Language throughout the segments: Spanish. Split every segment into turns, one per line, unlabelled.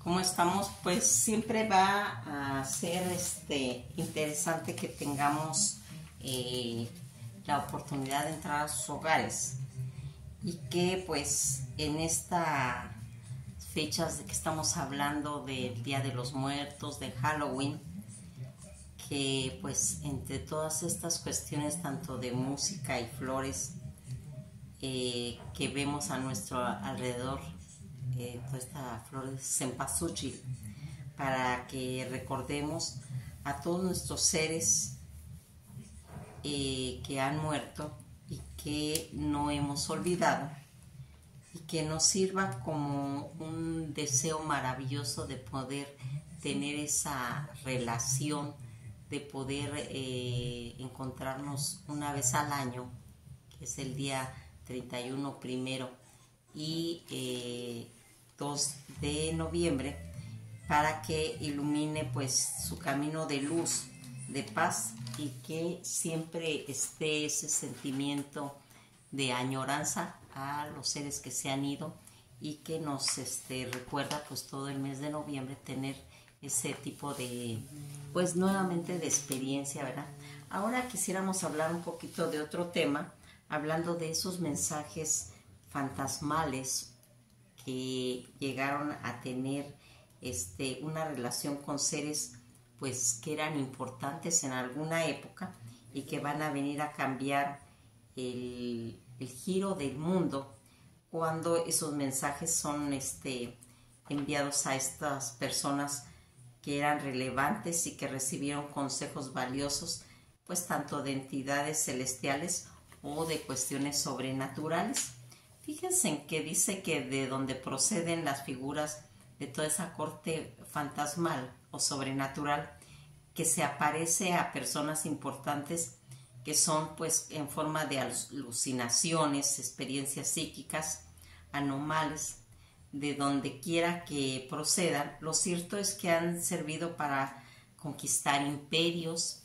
¿Cómo estamos? Pues siempre va a ser interesante que tengamos la oportunidad de entrar a sus hogares y que pues en estas fechas de que estamos hablando del Día de los Muertos, de Halloween, que pues entre todas estas cuestiones tanto de música y flores que vemos a nuestro alrededor, toda esta flor de cempasúchil, para que recordemos a todos nuestros seres que han muerto y que no hemos olvidado, y que nos sirva como un deseo maravilloso de poder tener esa relación, de poder encontrarnos una vez al año, que es el día 31 primero y 2 de noviembre, para que ilumine pues su camino de luz, de paz, y que siempre esté ese sentimiento de añoranza a los seres que se han ido, y que nos recuerda pues todo el mes de noviembre tener ese tipo de, pues nuevamente de experiencia, ¿verdad? Ahora quisiéramos hablar un poquito de otro tema, hablando de esos mensajes fantasmales que llegaron a tener una relación con seres pues que eran importantes en alguna época y que van a venir a cambiar el giro del mundo cuando esos mensajes son enviados a estas personas que eran relevantes y que recibieron consejos valiosos, pues tanto de entidades celestiales o de cuestiones sobrenaturales. Fíjense en que dice que de donde proceden las figuras de toda esa corte fantasmal o sobrenatural que se aparece a personas importantes, que son pues en forma de alucinaciones, experiencias psíquicas, anomales, de donde quiera que procedan. Lo cierto es que han servido para conquistar imperios,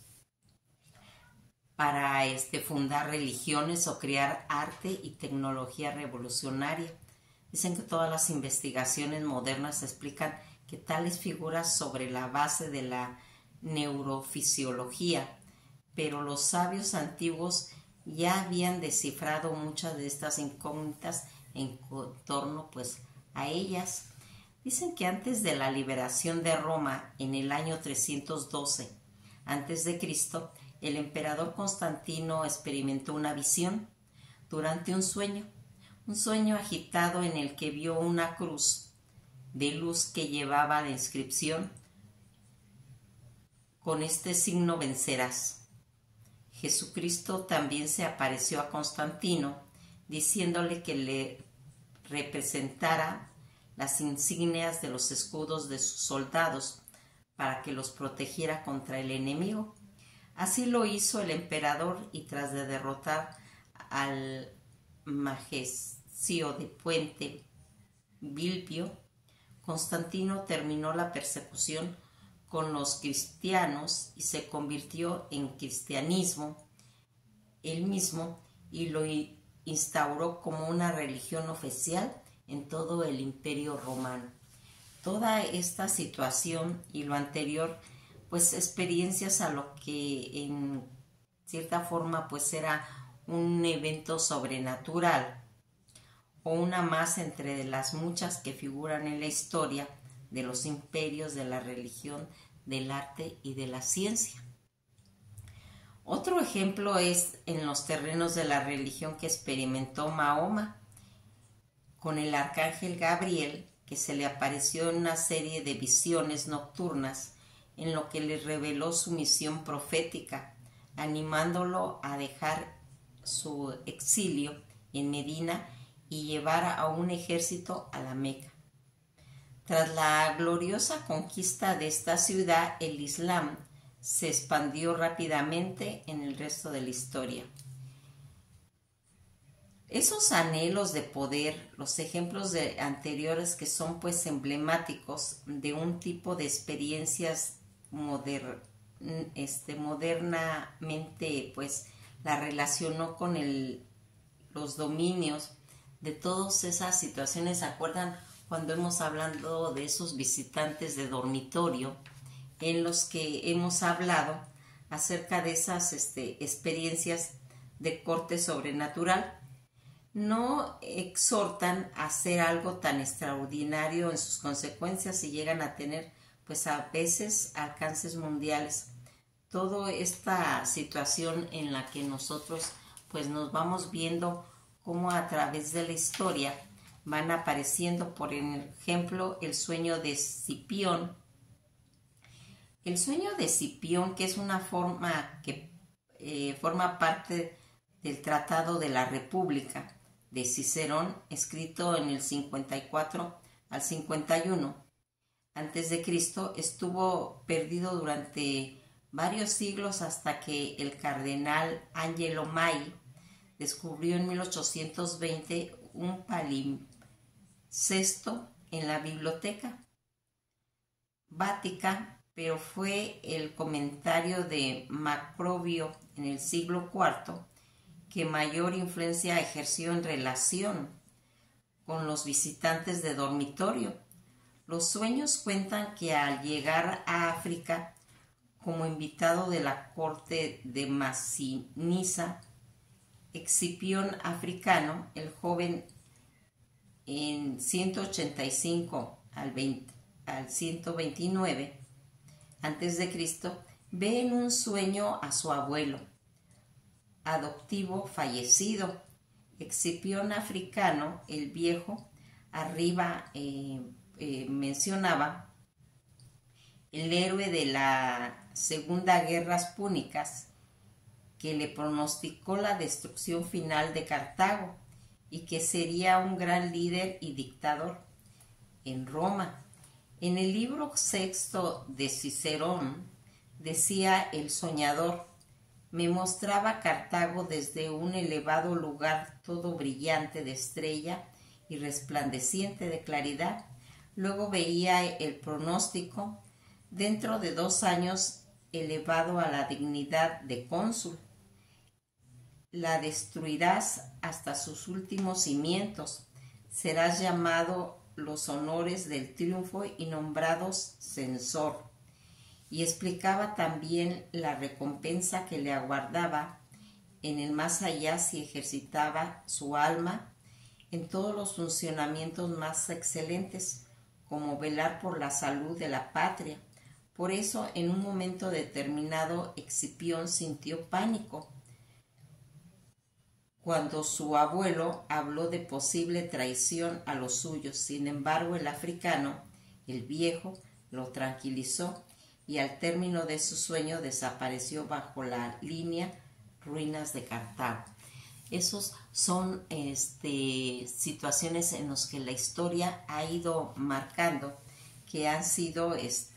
para fundar religiones o crear arte y tecnología revolucionaria. Dicen que todas las investigaciones modernas explican que tales figuras sobre la base de la neurofisiología, pero los sabios antiguos ya habían descifrado muchas de estas incógnitas en torno pues a ellas. Dicen que antes de la liberación de Roma en el año 312 a.C., el emperador Constantino experimentó una visión durante un sueño agitado en el que vio una cruz de luz que llevaba la inscripción: con este signo vencerás. Jesucristo también se apareció a Constantino diciéndole que le representara las insignias de los escudos de sus soldados para que los protegiera contra el enemigo. Así lo hizo el emperador, y tras de derrotar al Magesio de Puente Bilbio, Constantino terminó la persecución con los cristianos y se convirtió en cristianismo él mismo, y lo instauró como una religión oficial en todo el Imperio Romano. Toda esta situación y lo anterior, pues experiencias a lo que en cierta forma pues era un evento sobrenatural, o una más entre las muchas que figuran en la historia de los imperios, de la religión, del arte y de la ciencia. Otro ejemplo es en los terrenos de la religión que experimentó Mahoma con el arcángel Gabriel, que se le apareció en una serie de visiones nocturnas en lo que le reveló su misión profética, animándolo a dejar su exilio en Medina y llevar a un ejército a la Meca. Tras la gloriosa conquista de esta ciudad, el Islam se expandió rápidamente en el resto de la historia. Esos anhelos de poder, los ejemplos anteriores que son pues emblemáticos de un tipo de experiencias modernamente pues la relacionó con los dominios de todas esas situaciones. ¿Se acuerdan cuando hemos hablado de esos visitantes de dormitorio, en los que hemos hablado acerca de esas experiencias de corte sobrenatural. No exhortan a hacer algo tan extraordinario en sus consecuencias y llegan a tener pues a veces alcances mundiales. Toda esta situación en la que nosotros pues nos vamos viendo cómo a través de la historia van apareciendo, por ejemplo, el sueño de Escipión. El sueño de Escipión, que es una forma que forma parte del Tratado de la República de Cicerón, escrito en el 54 al 51 antes de Cristo, estuvo perdido durante varios siglos hasta que el cardenal Angelo Mai descubrió en 1820 un palimpsesto en la Biblioteca Vaticana, pero fue el comentario de Macrobio en el siglo IV que mayor influencia ejerció en relación con los visitantes de dormitorio. Los sueños cuentan que al llegar a África como invitado de la corte de Masinisa, Escipión africano, el joven en 185 al 129 antes de Cristo, ve en un sueño a su abuelo adoptivo fallecido. Escipión africano, el viejo, arriba mencionaba el héroe de la Segunda Guerras Púnicas, que le pronosticó la destrucción final de Cartago y que sería un gran líder y dictador en Roma. En el libro sexto de Cicerón decía el soñador: me mostraba Cartago desde un elevado lugar todo brillante de estrella y resplandeciente de claridad. Luego veía el pronóstico: dentro de 2 años elevado a la dignidad de cónsul. La destruirás hasta sus últimos cimientos. Serás llamado los honores del triunfo y nombrados censor. Y explicaba también la recompensa que le aguardaba en el más allá si ejercitaba su alma en todos los funcionamientos más excelentes, como velar por la salud de la patria. Por eso, en un momento determinado, Escipión sintió pánico cuando su abuelo habló de posible traición a los suyos. Sin embargo, el africano, el viejo, lo tranquilizó y al término de su sueño desapareció bajo la línea ruinas de Cartago. Esos son situaciones en las que la historia ha ido marcando, que han sido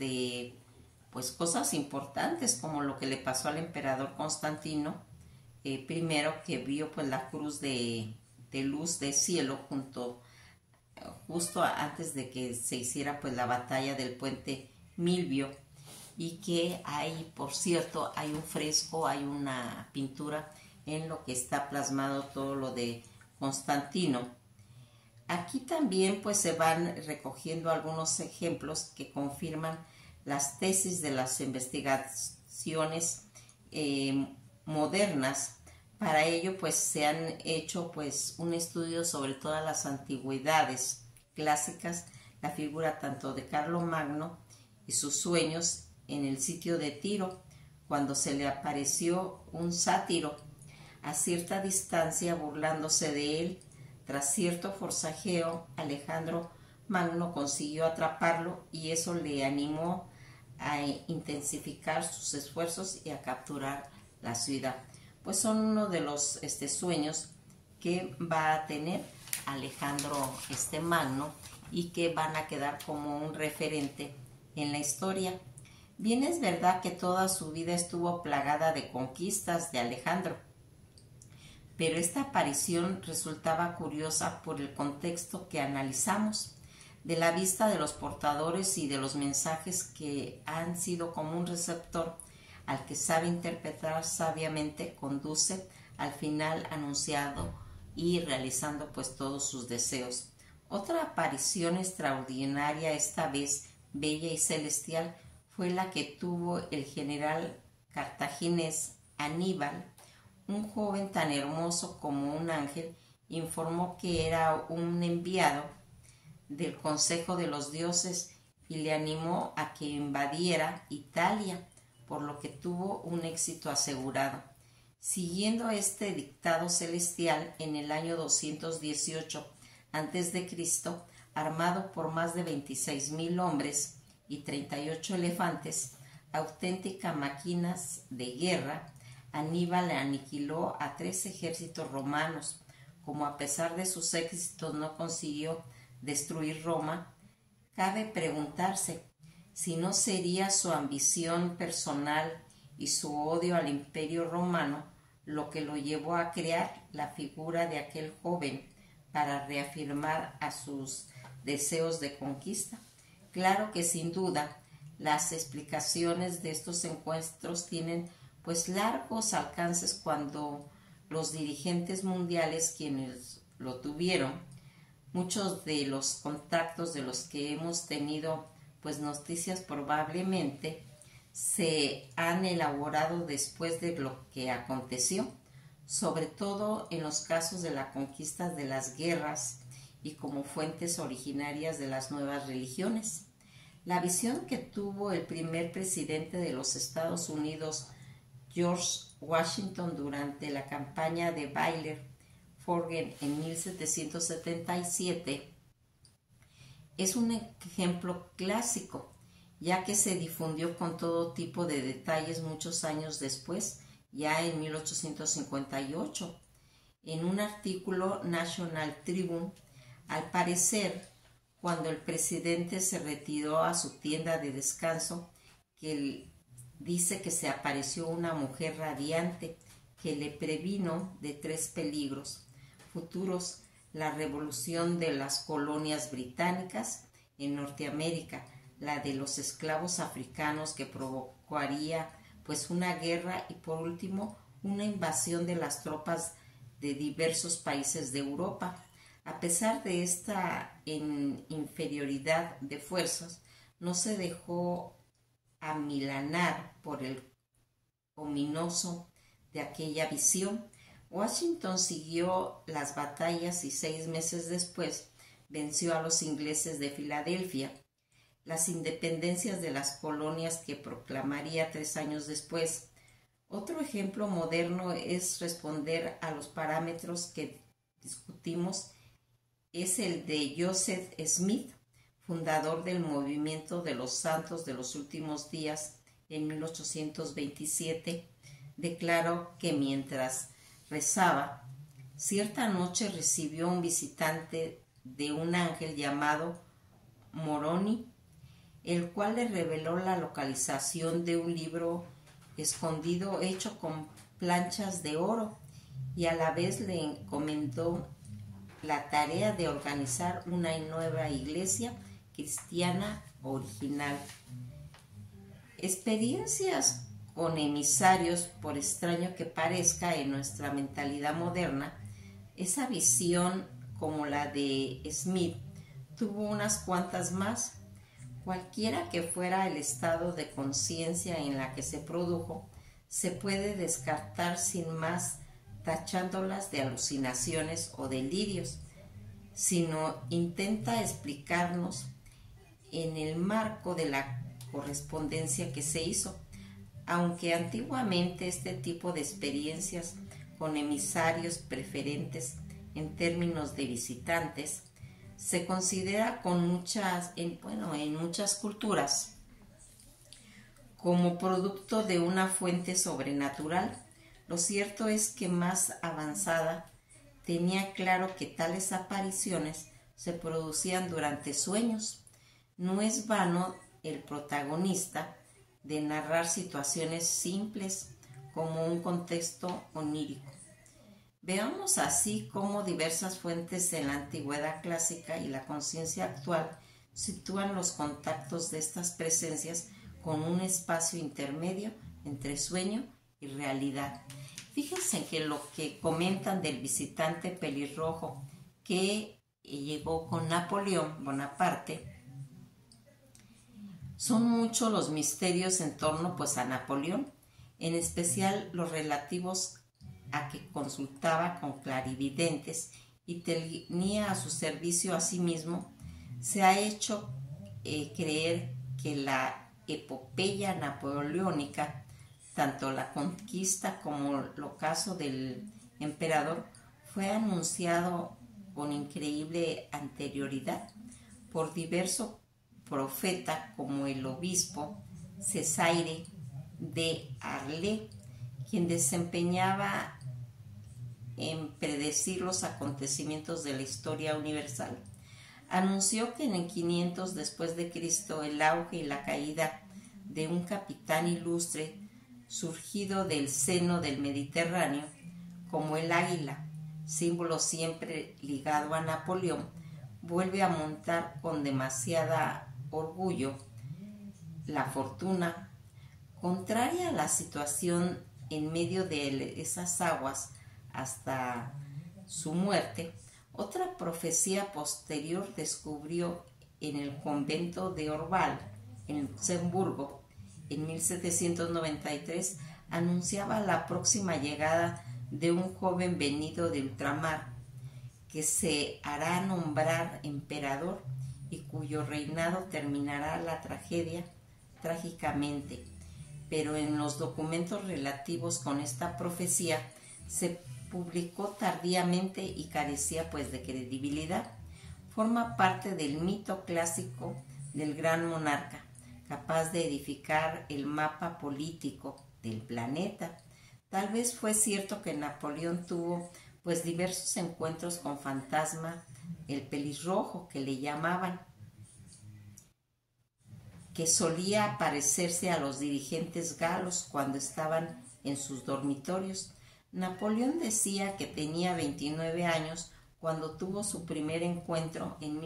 pues cosas importantes, como lo que le pasó al emperador Constantino primero, que vio pues la cruz de luz del cielo justo antes de que se hiciera pues la batalla del puente Milvio, y que hay, por cierto, hay un fresco, hay una pintura en lo que está plasmado todo lo de Constantino. Aquí también pues se van recogiendo algunos ejemplos que confirman las tesis de las investigaciones modernas. Para ello pues se han hecho pues un estudio sobre todas las antigüedades clásicas, la figura tanto de Carlomagno y sus sueños en el sitio de Tiro, cuando se le apareció un sátiro a cierta distancia burlándose de él. Tras cierto forcejeo, Alejandro Magno consiguió atraparlo y eso le animó a intensificar sus esfuerzos y a capturar la ciudad. Pues son uno de los sueños que va a tener Alejandro Magno y que van a quedar como un referente en la historia. Bien es verdad que toda su vida estuvo plagada de conquistas de Alejandro, pero esta aparición resultaba curiosa por el contexto que analizamos. De la vista de los portadores y de los mensajes que han sido como un receptor al que sabe interpretar sabiamente, conduce al final anunciado y realizando pues todos sus deseos. Otra aparición extraordinaria, esta vez bella y celestial, fue la que tuvo el general cartaginés Aníbal. Un joven tan hermoso como un ángel informó que era un enviado del Consejo de los Dioses y le animó a que invadiera Italia, por lo que tuvo un éxito asegurado. Siguiendo este dictado celestial, en el año 218 a.C., armado por más de 26,000 hombres y 38 elefantes, auténticas máquinas de guerra, Aníbal aniquiló a 3 ejércitos romanos. Como a pesar de sus éxitos no consiguió destruir Roma, cabe preguntarse si no sería su ambición personal y su odio al Imperio Romano lo que lo llevó a crear la figura de aquel joven para reafirmar a sus deseos de conquista. Claro que sin duda las explicaciones de estos encuentros tienen pues largos alcances cuando los dirigentes mundiales, quienes lo tuvieron, muchos de los contactos de los que hemos tenido pues noticias probablemente se han elaborado después de lo que aconteció, sobre todo en los casos de la conquista de las guerras y como fuentes originarias de las nuevas religiones. La visión que tuvo el primer presidente de los Estados Unidos, George Washington, durante la campaña de Baylor Forgen en 1777, es un ejemplo clásico, ya que se difundió con todo tipo de detalles muchos años después, ya en 1858, en un artículo National Tribune. Al parecer, cuando el presidente se retiró a su tienda de descanso, que dice que se apareció una mujer radiante que le previno de 3 peligros futuros: la revolución de las colonias británicas en Norteamérica, la de los esclavos africanos que provocaría pues una guerra y por último una invasión de las tropas de diversos países de Europa. A pesar de esta inferioridad de fuerzas, no se dejó amilanar por el ominoso de aquella visión. Washington siguió las batallas y 6 meses después venció a los ingleses de Filadelfia. Las independencias de las colonias que proclamaría 3 años después. Otro ejemplo moderno es responder a los parámetros que discutimos, es el de Joseph Smith, fundador del movimiento de los santos de los últimos días. En 1827 declaró que mientras rezaba, cierta noche recibió un visitante de un ángel llamado Moroni, el cual le reveló la localización de un libro escondido hecho con planchas de oro y a la vez le encomendó la tarea de organizar una nueva iglesia cristiana original. Experiencias con emisarios, por extraño que parezca en nuestra mentalidad moderna, esa visión como la de Smith tuvo unas cuantas más. Cualquiera que fuera el estado de conciencia en la que se produjo, se puede descartar sin más, tachándolas de alucinaciones o delirios, sino intenta explicarnos en el marco de la correspondencia que se hizo. Aunque antiguamente este tipo de experiencias con emisarios preferentes en términos de visitantes se considera en muchas culturas como producto de una fuente sobrenatural, lo cierto es que más avanzada tenía claro que tales apariciones se producían durante sueños. No es vano el protagonista de narrar situaciones simples como un contexto onírico. Veamos así cómo diversas fuentes en la antigüedad clásica y la conciencia actual sitúan los contactos de estas presencias con un espacio intermedio entre sueño y realidad. Fíjense que lo que comentan del visitante pelirrojo que llegó con Napoleón Bonaparte. Son muchos los misterios en torno pues a Napoleón, en especial los relativos a que consultaba con clarividentes y tenía a su servicio a sí mismo. Se ha hecho creer que la epopeya napoleónica, tanto la conquista como el ocaso del emperador, fue anunciado con increíble anterioridad por diverso profeta como el obispo Césaire de Arles, quien desempeñaba en predecir los acontecimientos de la historia universal. Anunció que en el 500 después de Cristo el auge y la caída de un capitán ilustre surgido del seno del Mediterráneo, como el águila, símbolo siempre ligado a Napoleón, vuelve a montar con demasiada orgullo la fortuna. Contraria a la situación en medio de esas aguas hasta su muerte, otra profecía posterior descubrió en el convento de Orval, en Luxemburgo, en 1793, anunciaba la próxima llegada de un joven venido de ultramar, que se hará nombrar emperador y cuyo reinado terminará la tragedia trágicamente. Pero en los documentos relativos con esta profecía se publicó tardíamente y carecía pues de credibilidad. Forma parte del mito clásico del gran monarca, capaz de edificar el mapa político del planeta. Tal vez fue cierto que Napoleón tuvo pues diversos encuentros con Fantasma, el pelirrojo que le llamaban, que solía aparecerse a los dirigentes galos cuando estaban en sus dormitorios. Napoleón decía que tenía 29 años cuando tuvo su primer encuentro en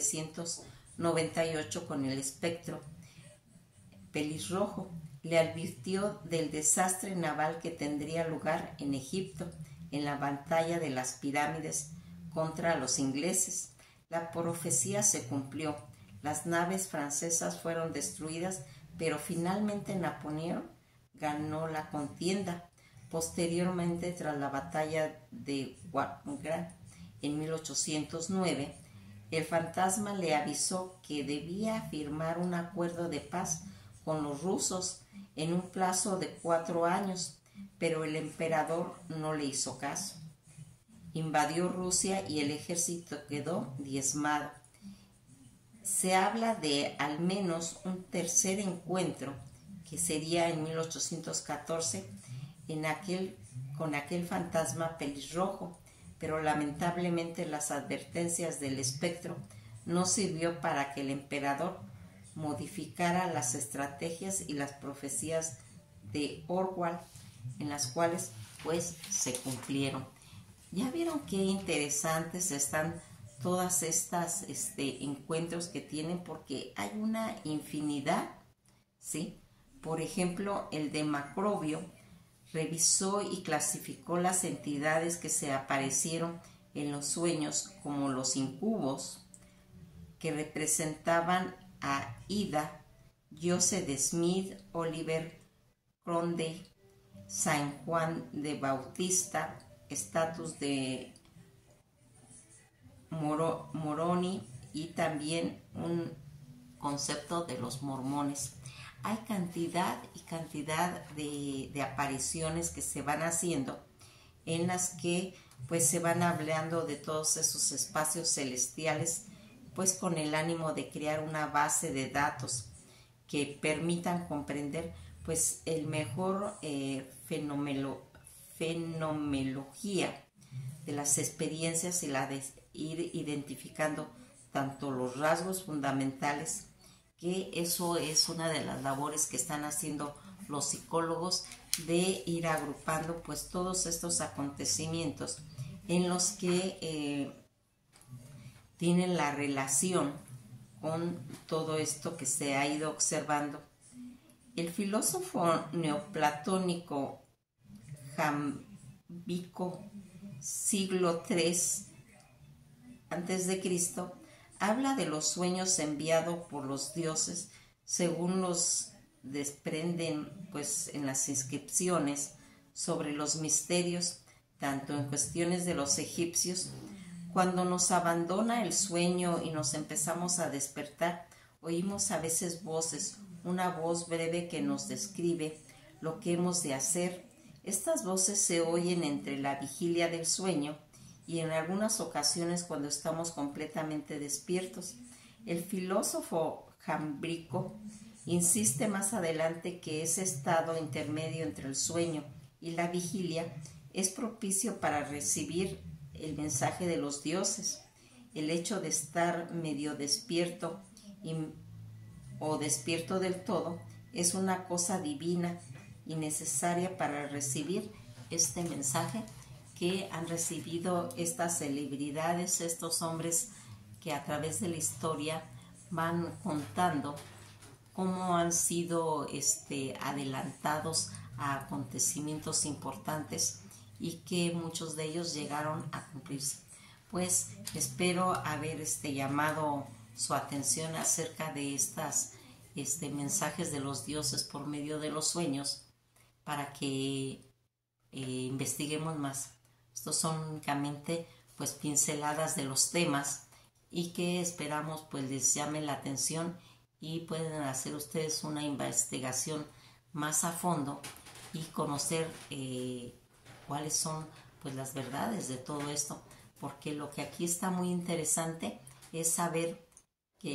1798 con el espectro pelirrojo. Le advirtió del desastre naval que tendría lugar en Egipto en la batalla de las pirámides contra los ingleses. La profecía se cumplió. Las naves francesas fueron destruidas, pero finalmente Napoleón ganó la contienda. Posteriormente, tras la batalla de Wagram en 1809, el fantasma le avisó que debía firmar un acuerdo de paz con los rusos en un plazo de 4 años, pero el emperador no le hizo caso. Invadió Rusia y el ejército quedó diezmado. Se habla de al menos un tercer encuentro, que sería en 1814, con aquel fantasma pelirrojo, pero lamentablemente las advertencias del espectro no sirvió para que el emperador modificara las estrategias y las profecías de Orwell, en las cuales pues se cumplieron. Ya vieron qué interesantes están todas estas encuentros que tienen, porque hay una infinidad, ¿sí? Por ejemplo, el de Macrobio revisó y clasificó las entidades que se aparecieron en los sueños como los incubos, que representaban a Ida, José de Smith, Oliver Cromwell, San Juan de Bautista, estatus de Moroni y también un concepto de los mormones. Hay cantidad y cantidad de apariciones que se van haciendo, en las que pues se van hablando de todos esos espacios celestiales, pues con el ánimo de crear una base de datos que permitan comprender pues el mejor fenomenología de las experiencias y la de ir identificando tanto los rasgos fundamentales, que eso es una de las labores que están haciendo los psicólogos, de ir agrupando pues todos estos acontecimientos en los que tienen la relación con todo esto que se ha ido observando. El filósofo neoplatónico Jámblico, siglo III antes de Cristo, habla de los sueños enviados por los dioses, según los desprenden pues en las inscripciones sobre los misterios, tanto en cuestiones de los egipcios. Cuando nos abandona el sueño y nos empezamos a despertar, oímos a veces voces, una voz breve que nos describe lo que hemos de hacer. Estas voces se oyen entre la vigilia del sueño y en algunas ocasiones cuando estamos completamente despiertos. El filósofo Jámblico insiste más adelante que ese estado intermedio entre el sueño y la vigilia es propicio para recibir el mensaje de los dioses. El hecho de estar medio despierto o despierto del todo es una cosa divina y necesaria para recibir este mensaje que han recibido estas celebridades, estos hombres que a través de la historia van contando cómo han sido adelantados a acontecimientos importantes y que muchos de ellos llegaron a cumplirse. Pues espero haber llamado su atención acerca de estas mensajes de los dioses por medio de los sueños para que investiguemos más. Estos son únicamente pues pinceladas de los temas y que esperamos pues les llame la atención y pueden hacer ustedes una investigación más a fondo y conocer cuáles son pues las verdades de todo esto, porque lo que aquí está muy interesante es saber que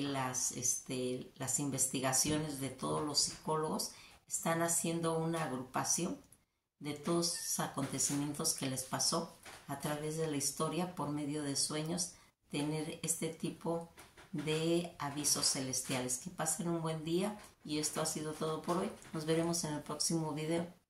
las investigaciones de todos los psicólogos están haciendo una agrupación de todos los acontecimientos que les pasó a través de la historia por medio de sueños, tener este tipo de avisos celestiales. Que pasen un buen día y esto ha sido todo por hoy. Nos veremos en el próximo video.